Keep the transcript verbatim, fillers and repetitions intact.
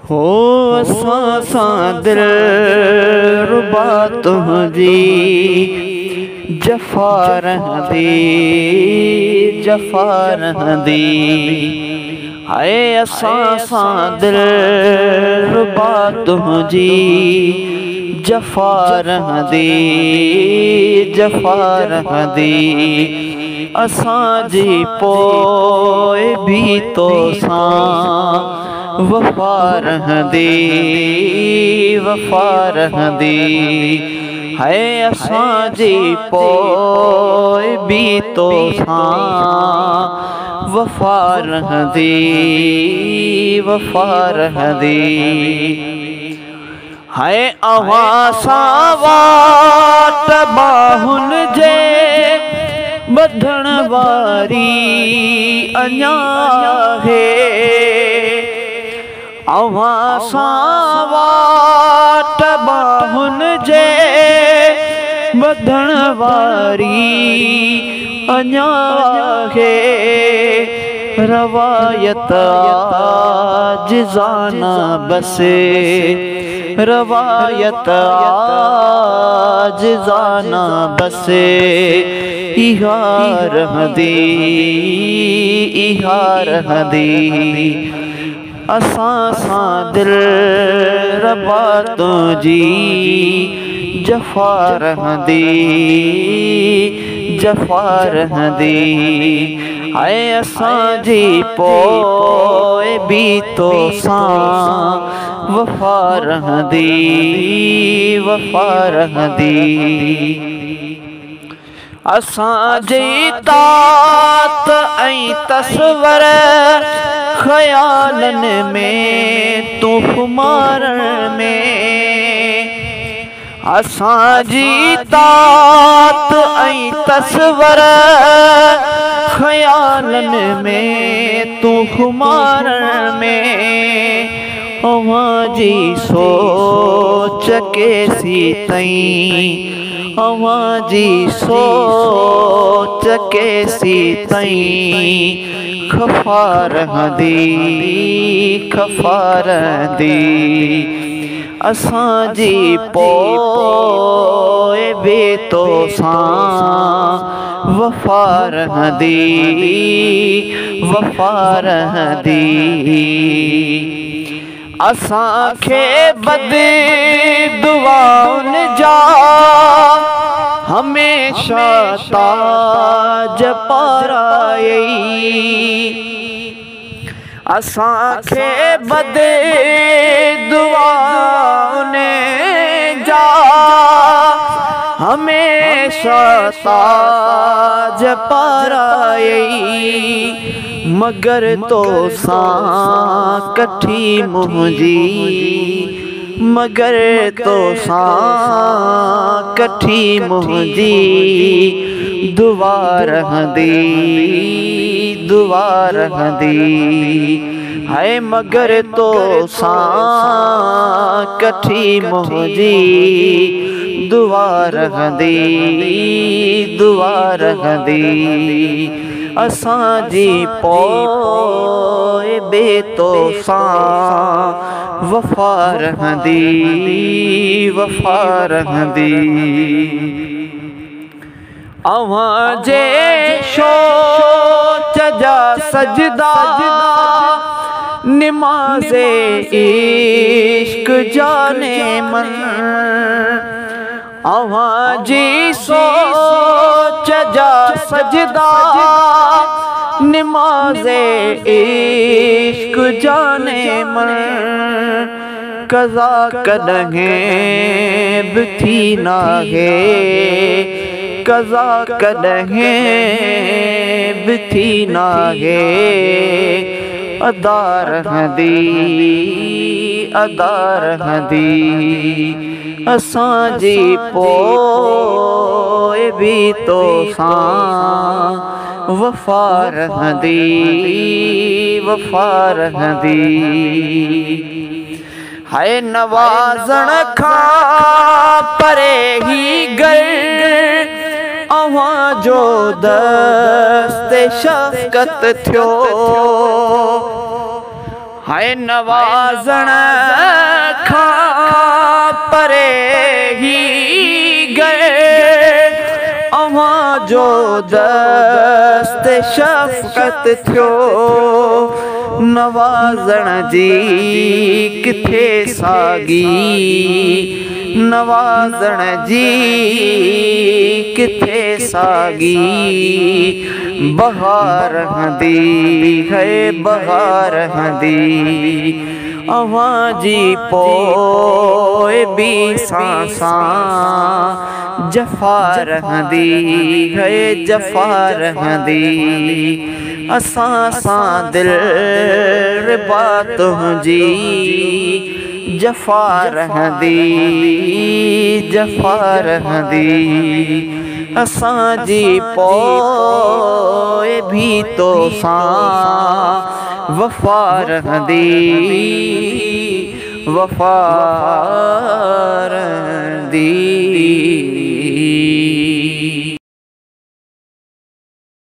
हो असां सां दिल रुबा तुंहिंजी जफ़ा रहंदी जफ़ा रहंदी हाय असां सां दिल रुबा तुंहिंजी जफ़ा रहंदी जफ़ा रहंदी असांजी पोइ बि तोसां वफ़ा रहंदी वफ़ा रहंदी हाय असांजी पोइ बि तोसां वफ़ा रहंदी वफ़ा रहंदी हाय अव्हां सां वाट बाहुनि जे ॿधण वारी अञा आहे अव्हां सां वाट बाहुनि जे ॿधण वारी अञा आहे रवायत आजिज़ाना बसे रवायत आजिज़ाना बसे इहा रहंदी इहा रहंदी असां सां दिल रबा तुंहिंजी जफ़ा रहंदी जफ़ा रहंदी हाय असांजी पोइ बि तोसां वफ़ा रहंदी वफ़ा रहंदी असांजी तात ऐं तस्वर ख़यालनि में तूं मारण में असांजी तात ऐं तस्वर ख़यालनि में तूं मारण में अव्हां जी सोच केसी ताईं अव्हां जी सोच केसी ताईं ख़फ़ा रहंदी ख़फ़ा रहंदी असांजी पोइ बि तोसां वफ़ा रहंदी वफ़ा रहंदी असांखे बददुआउनि जा हमेशा ताज पाराई असांखे बददुआउनि जा हमेशा ताज पाराई मगर तोसां कठी मुंहिंजी मगर तोसां कठी मुंहिंजी दुआ रहंदी दुआ रहंदी हाय मगर तोसां कठी मुंहिंजी दुआ रहंदी दुआ रहंदी असांजी पोइ बि तोसां वफ़ा रहंदी वफ़ा रहंदी अव्हां जे सोच जा सजदा निमाज़े इश्क जाने मन अव्हां जी सोच जा सजदा निमाज़े इश्क जाने मन कज़ा कॾहिं बि थी नाहे कज़ा कॾहिं बि थी नाहे अदा रहंदी अदा रहंदी असांजी पोइ बि तोसां वफ़ा रहंदी वफ़ा रहंदी हाय नवाज़ण खां परे ही घर अव्हां जो दस्ते शफ़क़त थियो हाय नवाज़ण खां परे ही गए अवां जो दस्त शफ़क़त थियो नवाज़ण जी किथे सागी नवाज़ण जी किथे सागी बहार हंदी है बहार हंदी अवां जी पोइ भी सांसां जफ़ा रहंदी है जफ़ा रहंदी असां सां दिल रिबा तुंहिंजी जफ़ा रहंदी जफ़ा रहंदी असां जी पोइ भी तोसां वफ़ा रहंदी वफ़ा रहंदी।